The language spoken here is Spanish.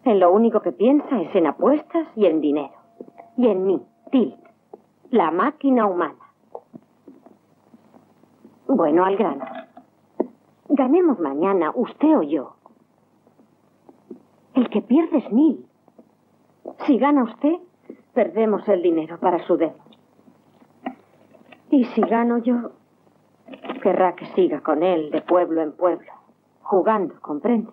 En lo único que piensa es en apuestas y en dinero. Y en mí, Tilt, la máquina humana. Bueno, al grano. Ganemos mañana, usted o yo. El que pierde es Neil. Si gana usted, perdemos el dinero para su demo. Y si gano yo, querrá que siga con él de pueblo en pueblo, jugando, ¿comprende?